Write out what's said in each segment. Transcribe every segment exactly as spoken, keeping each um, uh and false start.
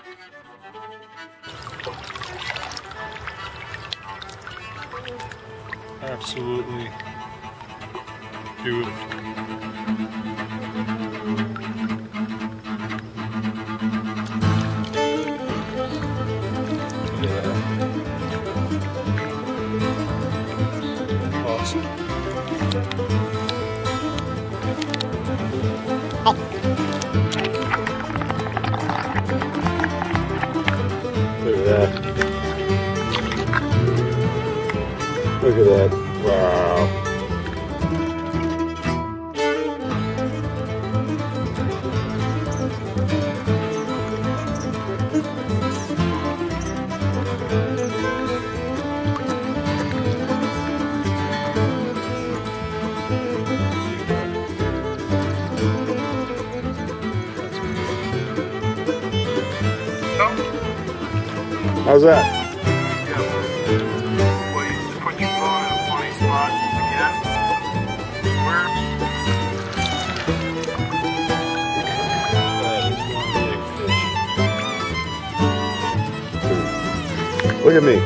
Absolutely beautiful. Yeah. Awesome. Look at that. Look at that. Wow. How's that? Yeah. Well, you put your phone in a funny spot again. Where? That is one big fish. Look at me.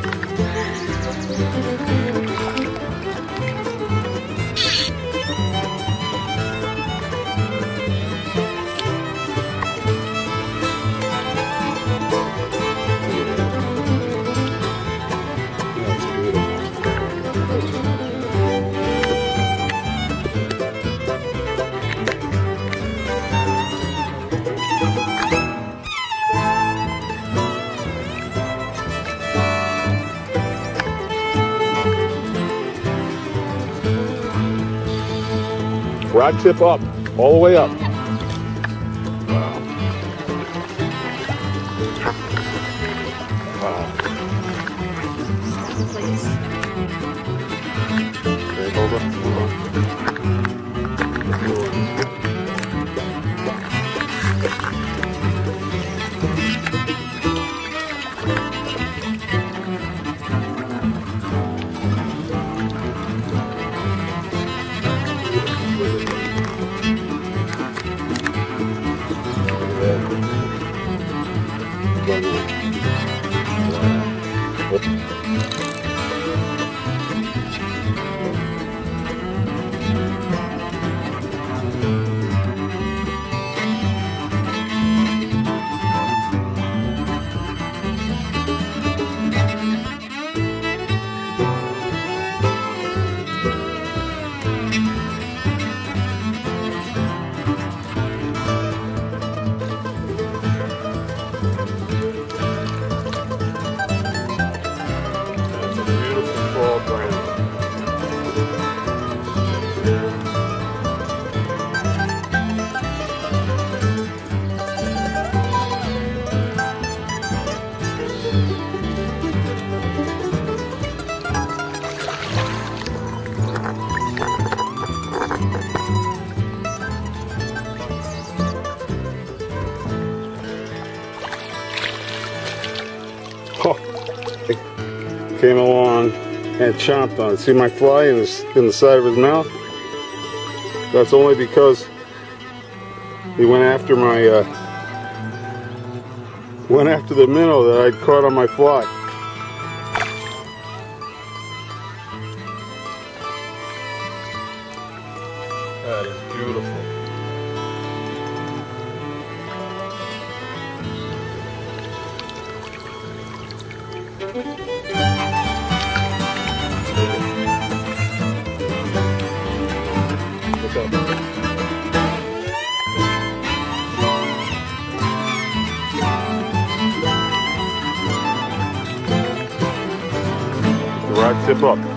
Rod tip up, all the way up. Wow. Wow. Okay, hold on. Hold on. Oh, it came along and chomped on it. See my fly in the, in the side of his mouth? That's only because he went after my, uh, went after the minnow that I'd caught on my fly. That is beautiful. Look up. The rod tip up.